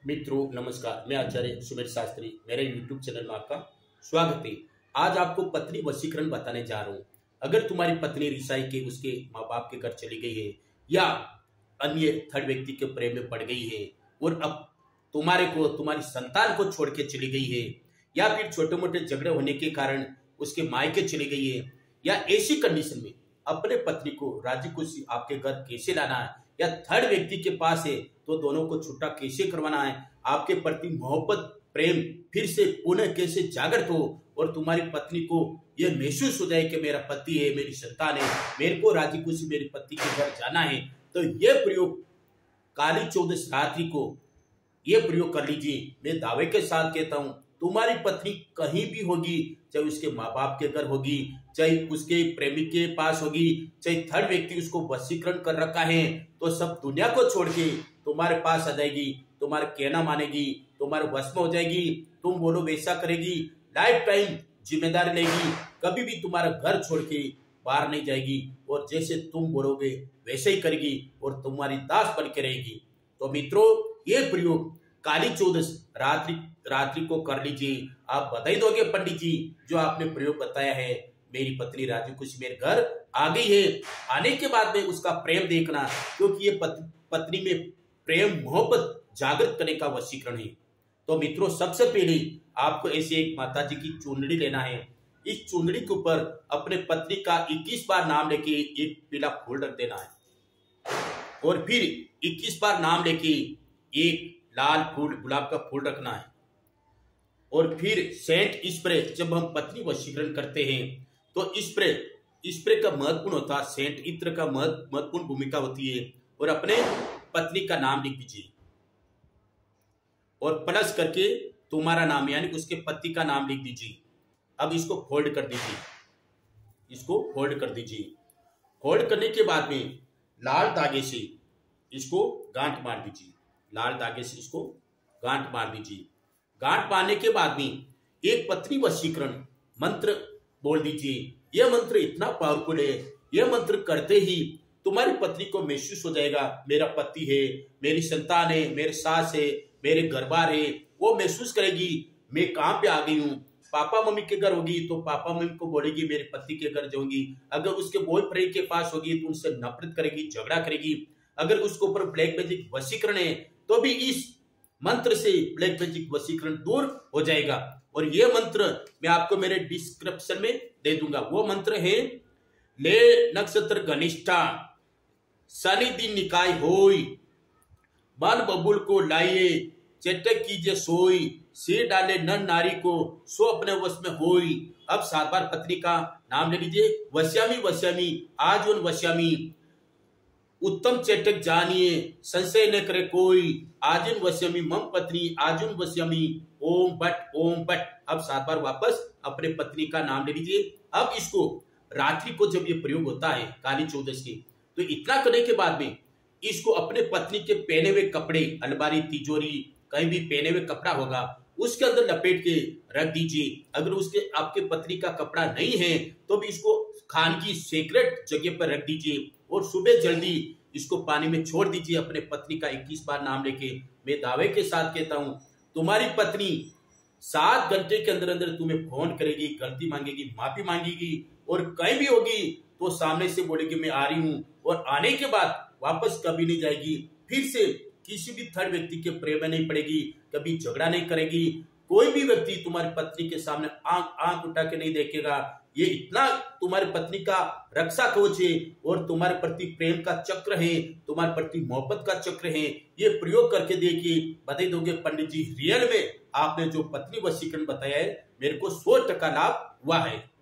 मित्रों नमस्कार, मैं आचार्य सुमेर शास्त्री, मेरे यूट्यूब चैनल में आपका स्वागत है। आज आपको पत्नी वशीकरण बताने जा रहा हूँ। अगर तुम्हारी पत्नी रिसाई के उसके माँ बाप के घर चली गई है या अन्य थर्ड व्यक्ति के प्रेम में पड़ गई है और अब तुम्हारी संतान को छोड़ के चली गई है या फिर छोटे मोटे झगड़े होने के कारण उसके मायके चली गई है या ऐसी कंडीशन में अपने पत्नी को राजी खुशी आपके घर कैसे लाना है या थर्ड व्यक्ति के पास है तो दोनों को छुट्टा कैसे करवाना है, आपके प्रति मोहब्बत प्रेम फिर से पुनः कैसे जागृत हो और तुम्हारी पत्नी को यह महसूस हो जाए कि मेरा पति है, मेरी संतान है, मेरे को राजी खुशी मेरे पति के घर जाना है, तो यह प्रयोग काली चौदस रात्रि को यह प्रयोग कर लीजिए। मैं दावे के साथ कहता हूँ तुम्हारी पत्नी कहीं भी होगी, चाहे उसके माँ बाप के घर होगी, चाहे उसके प्रेमी के पास होगी, चाहे थर्ड व्यक्ति उसको वशीकरण कर रखा है, तो सब दुनिया को छोड़ के तुम्हारे पास आ जाएगी, तुम्हारा कहना मानेगी, तुम्हारे वश में हो जाएगी, तुम बोलो वैसा करेगी, लाइफ टाइम जिम्मेदारी लेगी, कभी भी तुम्हारा घर छोड़ के बाहर नहीं जाएगी और जैसे तुम बोलोगे वैसे ही करेगी और तुम्हारी दास बन के रहेगी। तो मित्रों, ये प्रयोग काली चौदस रात्रि को कर लीजिए। आप बधाई दोगे पंडित जी, जो आपने प्रयोग बताया है, मेरी पत्नी राजी खुशी मेरे घर आ गई है। आने के बाद में उसका प्रेम देखना, क्योंकि ये पत्नी में प्रेम मोहब्बत जागृत करने का वशीकरण है। तो मित्रों, सबसे पहले आपको ऐसे एक माता जी की चुनरी लेना है। इस चुनरी के ऊपर अपने पत्नी का 21 बार नाम लेके एक पीला फूल रख देना है और फिर 21 बार नाम लेके एक लाल फूल गुलाब का फूल रखना है। और फिर सेंट स्प्रे, जब हम पत्नी वशीकरण करते हैं तो स्प्रे का महत्वपूर्ण होता है, सेंट इत्र का महत्वपूर्ण भूमिका होती है। और अपने पत्नी का नाम लिख दीजिए और प्लस करके तुम्हारा नाम यानी उसके पति का नाम लिख दीजिए। अब इसको फोल्ड कर दीजिए, इसको फोल्ड कर दीजिए। फोल्ड करने के बाद में लाल धागे से इसको गांठ मार दीजिए, लाल धागे से इसको गांठ मार दीजिए। गांठ मारने के बाद में एक पत्नी वशीकरण मंत्र बोल दीजिए। यह मंत्र इतना पावरफुल है, यह मंत्र करते ही तुम्हारी पत्नी को महसूस हो जाएगा मेरा पति है, मेरी संतान है, मेरे सास है, मेरे घर बार है। वो महसूस करेगी मैं कहाँ पे आ गई हूँ। पापा मम्मी के घर होगी तो पापा मम्मी को बोलेगी मेरे पति के घर जाऊंगी। अगर उसके बॉयफ्रेंड के पास होगी तो उनसे नफरत करेगी, झगड़ा करेगी। अगर उसके ऊपर ब्लैक मैजिक वशीकरण है तो भी इस मंत्र से ब्लैक मैजिक वशीकरण दूर हो जाएगा। और यह मंत्र मैं आपको मेरे डिस्क्रिप्शन में दे दूंगा। वो मंत्र है, ले नक्षत्र घनिष्ठा शनि दिन निकाय होई, मन बबुल को लाइए चेटक कीजिए सोई, सिर डाले नर नारी को सो अपने वश में होई। अब 7 बार पत्नी का नाम ले लीजिए। वश्यामी वश्यामी आजीवन वश्यामी, उत्तम चेटक जानिए संशय न करे कोई, आजीवन वश्यामी मम पत्नी आजीवन वश्यामी ओम बट। अब 7 बार वापस अपने पत्नी का नाम ले लीजिए। अब इसको रात्रि को जब ये प्रयोग होता है काली चौदस की, तो इतना करने के बाद में इसको अपने पत्नी के पहने हुए कपड़े, अलमारी तिजोरी कहीं भी पहने हुए कपड़ा होगा उसके अंदर लपेट के रख दीजिए। अगर उसके आपके पत्नी का कपड़ा नहीं है तो भी इसको खान की सीक्रेट जगह पर रख दीजिए और सुबह जल्दी इसको पानी में छोड़ दीजिए अपने पत्नी का 21 बार नाम लेके। मैं दावे के साथ कहता हूँ तुम्हारी पत्नी 7 घंटे के अंदर अंदर तुम्हें फोन करेगी, गलती मांगेगी, माफी मांगेगी और कहीं भी होगी तो सामने से बोलेगी मैं आ रही हूँ और आने के बाद वापस कभी नहीं जाएगी। फिर से किसी भी थर्ड व्यक्ति के प्रेम में नहीं पड़ेगी, कभी झगड़ा नहीं करेगी। कोई भी व्यक्ति तुम्हारी पत्नी के सामने आंख उठा के नहीं देखेगा। ये इतना तुम्हारी पत्नी का रक्षा कवच है और तुम्हारे प्रति प्रेम का चक्र है, तुम्हारे प्रति मोहब्बत का चक्र है। ये प्रयोग करके देखिए, बता दोगे पंडित जी रियल में आपने जो पत्नी वशीकरण बताया है मेरे को 100% लाभ हुआ है।